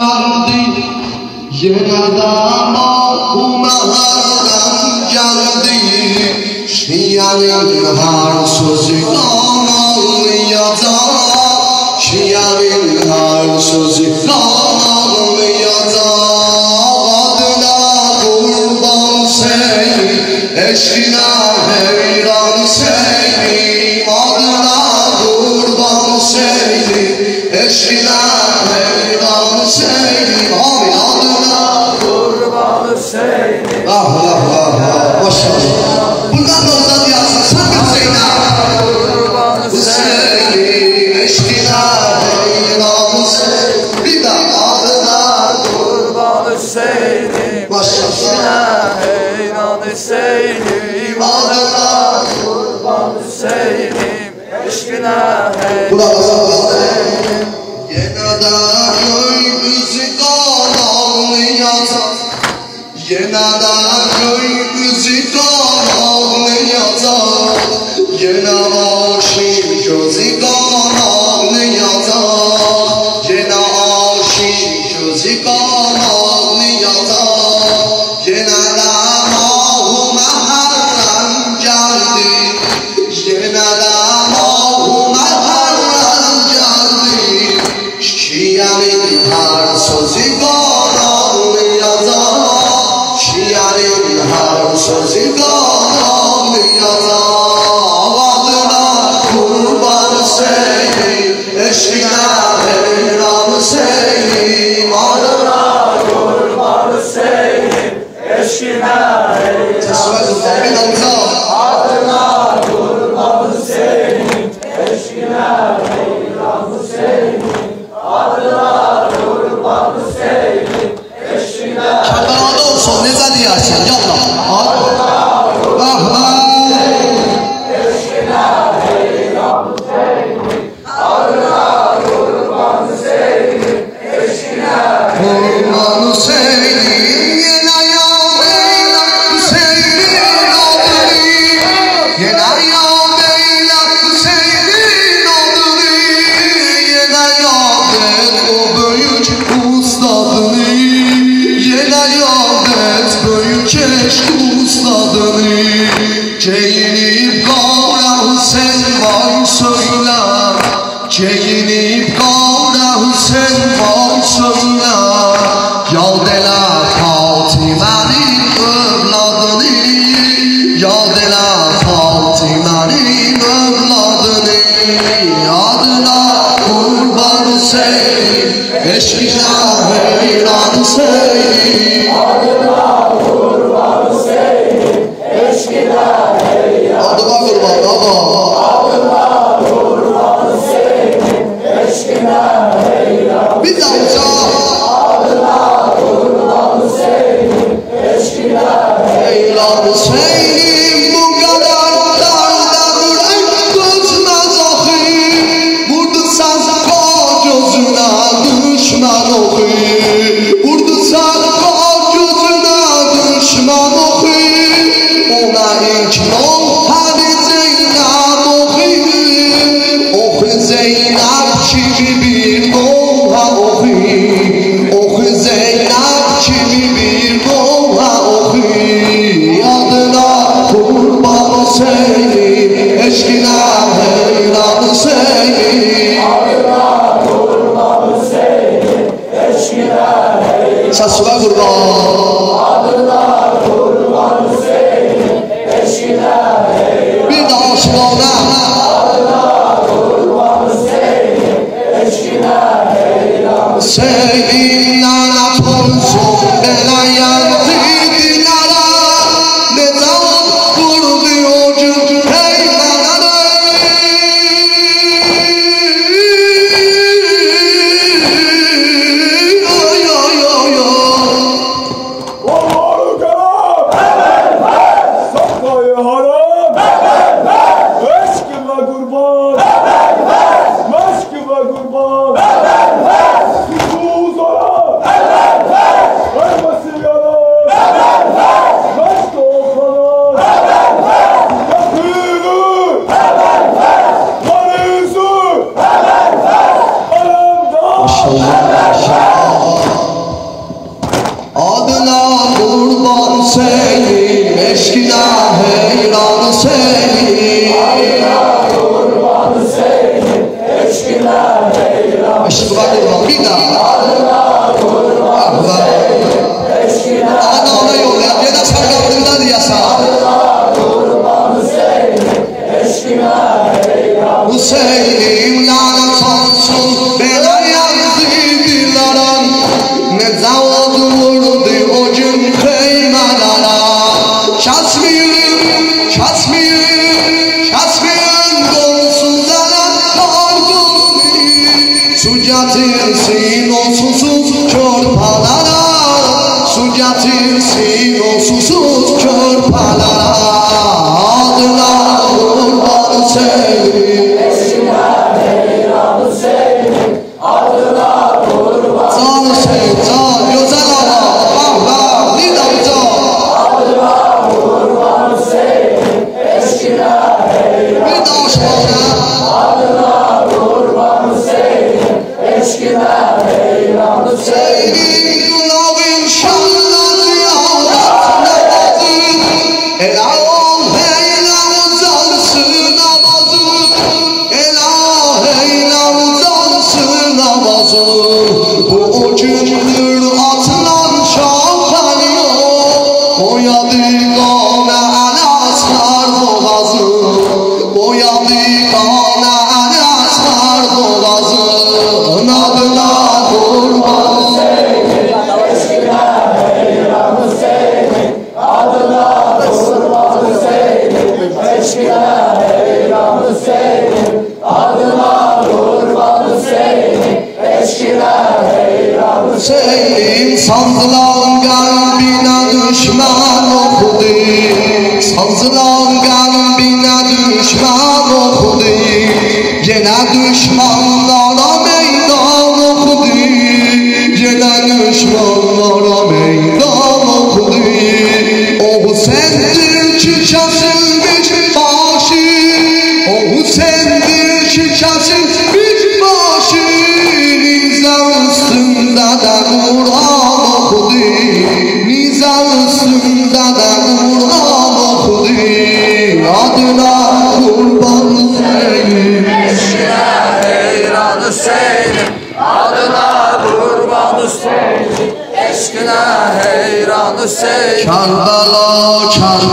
geldi, yeniden mahkumlardan geldi. Şiyanın her sözü anlayacak, şiyanın her sözü anlayacak. Adına kurban seni, eşkine heyran seni. Adına kurban seni, eşkine heyran seni. Amin. Adına kurban seni. Ah ah ah ah, maşallah. Bundan da uzat yazsın, sakın Hüseyin'e. Hüseyin eşkine heyran seni. Bir daha. Adına kurban Hüseyin'im, eşkine heyran Hüseyin'im. Adına kurban Hüseyin'im, eşkine heyran Hüseyin'im. Yeniden göğümüzü kanallayacak, yeniden göğümüzü kanallayacak, yine aşık gözü kanallayacak, yine aşık gözü kanallayacak, yeniden mahu meherren geldi, yeniden mahu meherren geldi. Şiyanın her sözü kanallayacak, şiyanın her sözü kanallayacak. Adına kurban seni, eşkine heyran seni. Adına kurban seni, eşkine heyran seni. Adına kurban seni, eşkine heyran seni. Adına kurban seni, eşkine. Kerbala'da olsun, ne zadi yaşayın, yapma. Adına kurban seni, eşkine heyran seni. Adına kurban seni, eşkine kurban seni. Yine yâbeyle Hüseyin'in adını, yine yâbeyle Hüseyin'in adını, yine yâdet o büyük ustadını, yine yâdet büyük eşk ustadını. Geyinip kavra Hüseyin vay söyle, geyinip kavra Hüseyin vay söyle. Yad elə Fatimənin övladını, yad elə Fatimənin övladını. Adına kurban Hüseyin, eşkine heyran Hüseyin. Adına kurban Hüseyin, eşkine heyran. Adına kurban, adına kurban Hüseyin, eşkine heyran. Bir daha adına kurban Hüseyin, eşkine heyran Hüseyin. Bu kadar darda duran gözmez oxu, vurdursan gözüne düşman oxu, vurdursan gözüne düşman oxu. Ona ilk Hadi Zeynep oxu, oxu Zeynep kimi bir noha oxu, oxu Zeynep kimi bir noha oxu. Adına kurban Hüseyin, eşkine heyran Hüseyin. Adına kurban Hüseyin, eşkine heyran. Sesime kurban. Adına kurban Hüseyin, eşkine heyran. Bir daha aşkına. Adına kurban Hüseyin, eşkine heyran. Hüseyin lanet olsun belayan dillara, ne zaman kurdu o gün heyranları. Oy oy oy oy. Allah'u kelam! Evet, evet! Sokmayı haram! Evet, evet! Meşkime kurban! Evet, evet! Meşkime kurban! Evet, evet! Kutu zora! getirsin o susuz körpeler adına kurban senin. Heyranı senin adına kurban Canı senin can güzel Allah Nidamca adına kurban senin eşkine bir daha şöyle adına kurban senin eşkine heyranı senin. senin kulağın şanla ziyaret namazı elah eylah uzansın namazı elah eylah uzansın namazı bu gündür atılan şampanya boyadı kana alasar boğazı boyadı kana alasar boğazı adına kurban Heyranı senin adına kurban senin eşkine heyranı senin adına kurban senin eşkine heyranı senin sazlan kalbine düşman okudu sazlan kalbine düşman okudu yine düşmanlara meydan okudu yine düşmanlara meydan okudu o sendir ki kesilmiş başı o sendir ki kesilmiş başı nizam üstünde de Kur'an okudu nizam üstünde de Kur'an okudu adına kurban senin heyranı senin adına kurbanı senin eşkine heyranı senin. Kerbela